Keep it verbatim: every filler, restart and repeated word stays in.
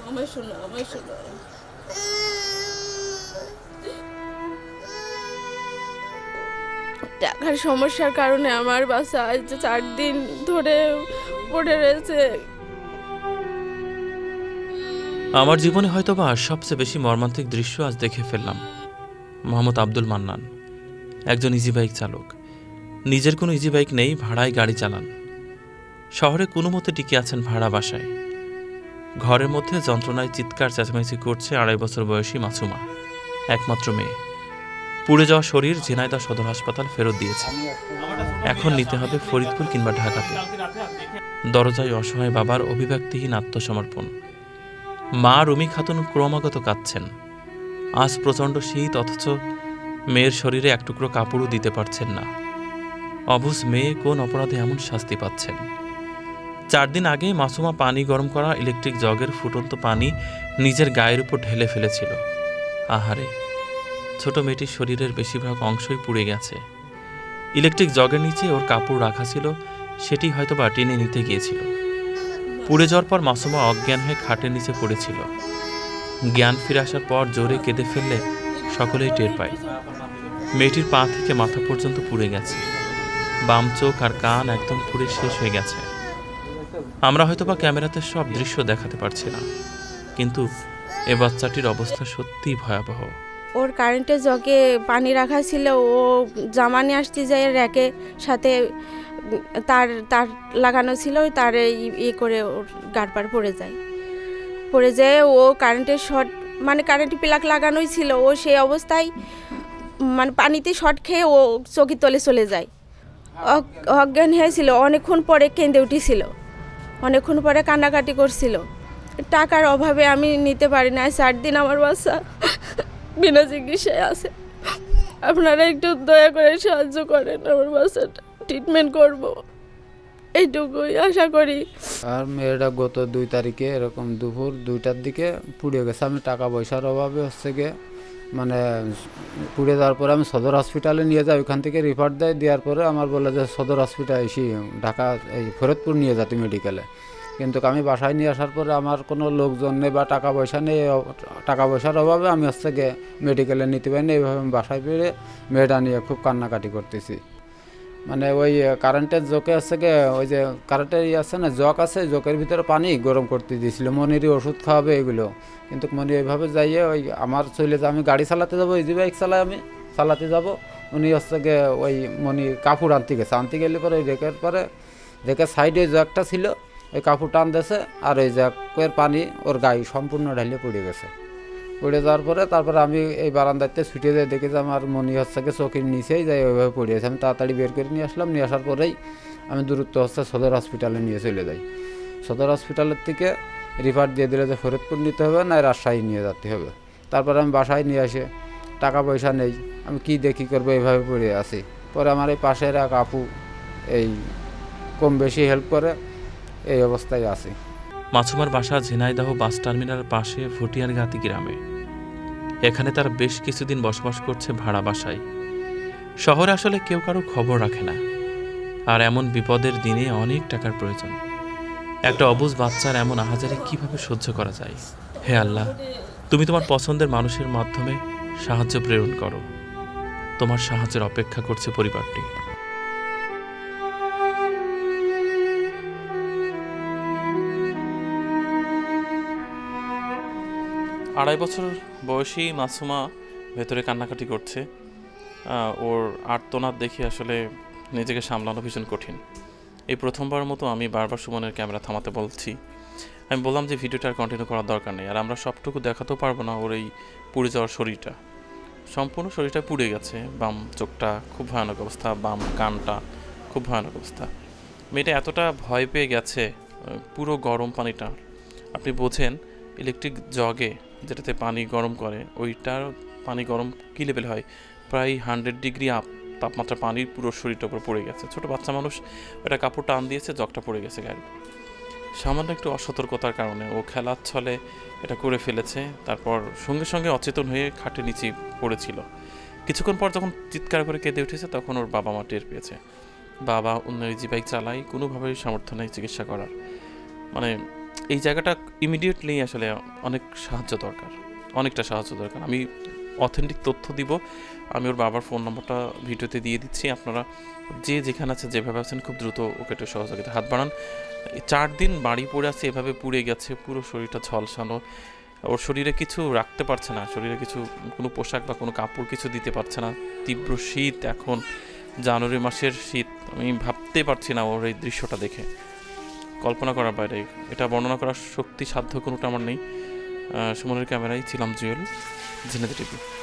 আমার শোনো আমার শোনো টাকার সমস্যার কারণে আমার বাসা আজ চার দিন ধরে পড়ে রয়েছে। আমার জীবনে হয়তো বা সবচেয়ে বেশি মর্মান্তিক দৃশ্য আজ দেখে ফেললাম। মোহাম্মদ আব্দুল মান্নান একজন ইজি বাইক চালক, নিজের কোনো ইজি বাইক নেই, ভাড়ায় গাড়ি চালান। শহরে কোনো মতে টিকে আছেন ভাড়া বাসায়। ঘরের মধ্যে যন্ত্রণায় চিৎকার চেঁচামেচি করছে আড়াই বছর বয়সী মাসুমা, একমাত্র মেয়ে। পুড়ে যাওয়া শরীর ঝিনাইদহ সদর হাসপাতাল ফেরত দিয়েছে, এখন নিতে হবে ফরিদপুর কিংবা ঢাকাতে। দরজায় অসহায় বাবার অভিব্যক্তিহীন আত্মসমর্পণ। মা রুমি খাতুন ক্রমাগত কাঁদছেন। আজ প্রচণ্ড শীত, অথচ মেয়ের শরীরে এক টুকরো কাপড়ও দিতে পারছেন না। অবুঝ মেয়ে কোন অপরাধে এমন শাস্তি পাচ্ছেন। চার দিন আগে মাসুমা পানি গরম করা ইলেকট্রিক জগের ফুটন্ত পানি নিজের গায়ের উপর ঢেলে ফেলেছিল। আহারে, ছোট মেয়েটির শরীরের বেশিরভাগ অংশই পুড়ে গেছে। ইলেকট্রিক জগের নিচে ওর কাপড় রাখা ছিল, সেটি হয়তো বা টেনে নিতে গিয়েছিল। পুড়ে যাওয়ার পর মাসুমা অজ্ঞান হয়ে খাটের নিচে পড়েছিল। জ্ঞান ফিরে আসার পর জোরে কেঁদে ফেললে সকলেই টের পায়। মেয়েটির পা থেকে মাথা পর্যন্ত পুড়ে গেছে, বাম চোখ আর কান একদম পুড়ে শেষ হয়ে গেছে। আমরা হয়তো বা ক্যামেরাতে সব দৃশ্য দেখাতে পারছি না, কিন্তু এ বাচ্চাটির অবস্থা সত্যিই ভয়াবহ। ওর কারেন্টের জগে পানি রাখা ছিল, ও জামা নিয়ে আসতে যায় র্যাকের সাথে তার তার লাগানো ছিল, তার ইয়ে করে ওর গাড় পার পড়ে যায়। পড়ে যেয়ে ও কারেন্টের শর্ট, মানে কারেন্টের প্লাগ লাগানোই ছিল, ও সেই অবস্থায় মানে পানিতে শর্ট খেয়ে ও চৌকির তলে চলে যায়। অজ্ঞান হয়েছিল, অনেকক্ষণ পরে কেঁদে উঠেছিল, অনেকক্ষণ পরে কান্নাকাটি করছিল। টাকার অভাবে আমি নিতে পারি না। চার দিন আমার বাচ্চা বিনা চিকিৎসায় আছে। আপনারা একটু দয়া করে সাহায্য করেন, আমার বাচ্চাটা ট্রিটমেন্ট করব, এইটুকুই আশা করি। আর মেয়েটা গত দুই তারিখে এরকম দুপুর দুইটার দিকে পুড়ে গেছে। আমি টাকা পয়সার অভাবে হচ্ছে গিয়ে মানে পুড়ে যাওয়ার পরে আমি সদর হসপিটালে নিয়ে যাই, ওইখান থেকে রিফার দেয়। দেওয়ার পরে আমার বলে যে সদর হসপিটাল এসে ঢাকা এই ফরিদপুর নিয়ে যাতে মেডিকেলে। কিন্তু আমি বাসায় নিয়ে আসার পরে আমার কোনো লোকজন নেই বা টাকা পয়সা নেই, টাকা পয়সার অভাবে আমি হচ্ছে গিয়ে মেডিকেলে নিতে পারি না। এইভাবে আমি বাসায় ফিরে মেয়েটা নিয়ে খুব কান্নাকাটি করতেছি। মানে ওই কারেন্টের জকে হচ্ছে গিয়ে ওই যে কারেন্টের ইয়ে আছে না, জক আছে, জকের ভিতরে পানি গরম করতে দিয়েছিল, মনিরই ওষুধ খাওয়াবে এগুলো। কিন্তু মনি ওইভাবে যাইয়ে ওই আমার চলে যে আমি গাড়ি চালাতে যাবো, ইজি বাইক চালাই আমি চালাতে যাব, উনি হচ্ছে গিয়ে ওই মনি কাপড় আনতে গেছে। আনতে গেলে পরে ওই রেকের পরে রেকের সাইডে জকটা ছিল, ওই কাপড় টান দিয়েছে আর ওই জকের পানি ওর গায়ে সম্পূর্ণ ঢালিয়ে পড়ে গেছে। পড়ে যাওয়ার পরে তারপরে আমি এই বারান্দাতে ছুটে যাই, দেখি যে আমার মনি হচ্ছে গিয়ে চোখের নিচেই যাই ওইভাবে পড়ে আছে। আমি তাড়াতাড়ি বের করে নিয়ে আসলাম। নিয়ে আসার পরেই আমি দূরত্ব হচ্ছে সদর হসপিটালে নিয়ে চলে যাই। সদর হসপিটালের থেকে রিফার দিয়ে দিলে যে ফরিদপুর নিতে হবে না রাজশাহী নিয়ে যেতে হবে। তারপরে আমি বাসায় নিয়ে আসে, টাকা পয়সা নেই, আমি কি দেখি করবো, এইভাবে পড়ে আছি। পরে আমার এই পাশের এক আপু এই কম বেশি হেল্প করে, এই অবস্থায় আছি। মাসুমার বাসা ঝিনাইদহ বাস টার্মিনালের পাশে ফটিয়ারগাতি গ্রামে। এখানে তার বেশ কিছুদিন বসবাস করছে ভাড়া বাসায়। শহরে আসলে কেউ কারো খবর রাখে না, আর এমন বিপদের দিনে অনেক টাকার প্রয়োজন। একটা অবুঝ বাচ্চার এমন আহাজারি কিভাবে সহ্য করা যায়? হে আল্লাহ, তুমি তোমার পছন্দের মানুষের মাধ্যমে সাহায্য প্রেরণ করো। তোমার সাহায্যের অপেক্ষা করছে পরিবারটি। আড়াই বছর বয়সী মাসুমা ভেতরে কান্নাকাটি করছে। ওর আর্তনাদ দেখে আসলে নিজেকে সামলানো ভীষণ কঠিন। এই প্রথমবার মতো আমি বারবার সুমনের ক্যামেরা থামাতে বলছি। আমি বললাম যে ভিডিওটা আর কন্টিনিউ করার দরকার নেই, আর আমরা সবটুকু দেখাতেও পারবো না। ওর এই পুড়ে যাওয়ার শরীরটা, সম্পূর্ণ শরীরটা পুড়ে গেছে। বাম চোখটা খুব ভয়ানক অবস্থা, বাম কানটা খুব ভয়ানক অবস্থা। মেয়েটা এতটা ভয় পেয়ে গেছে, পুরো গরম পানিটা আপনি বোঝেন ইলেকট্রিক জগে যেটাতে পানি গরম করে, ওইটার পানি গরম কী লেভেল হয়, প্রায় হান্ড্রেড ডিগ্রি আপ তাপমাত্রা পানির পুরো শরীরটার উপর পড়ে গেছে। ছোটো বাচ্চা মানুষ ওটা কাপড় টান দিয়েছে, জগটা পড়ে গেছে গাড়ি। সামান্য একটু অসতর্কতার কারণে ও খেলার ছলে এটা করে ফেলেছে। তারপর সঙ্গে সঙ্গে অচেতন হয়ে খাটের নিচে পড়েছিল। কিছুক্ষণ পর যখন চিৎকার করে কেঁদে উঠেছে, তখন ওর বাবা মা টের পেয়েছে। বাবা অন্য ইজি বাইক চালাই, কোনোভাবেই সামর্থ্য নেই চিকিৎসা করার। মানে এই জায়গাটা ইমিডিয়েটলি আসলে অনেক সাহায্য দরকার, অনেকটা সাহায্য দরকার। আমি অথেন্টিক তথ্য দিব, আমি ওর বাবার ফোন নম্বরটা ভিডিওতে দিয়ে দিচ্ছি। আপনারা যে যেখানে আছে, যেভাবে আছেন, খুব দ্রুত ওকে একটু সহযোগিতা হাত বাড়ান। চার দিন বাড়ি পড়ে আছে, এভাবে পুড়ে গেছে, পুরো শরীরটা ঝলসানো, ওর শরীরে কিছু রাখতে পারছে না, শরীরে কিছু কোনো পোশাক বা কোনো কাপড় কিছু দিতে পারছে না। তীব্র শীত, এখন জানুয়ারি মাসের শীত, আমি ভাবতে পারছি না ওর এই দৃশ্যটা দেখে, কল্পনা করার বাইরে। এটা বর্ণনা করার শক্তি সাধ্য কোনোটা আমার নেই। সুমনের ক্যামেরায় ছিলাম জুয়েল, ঝিনাইদহ টিভি।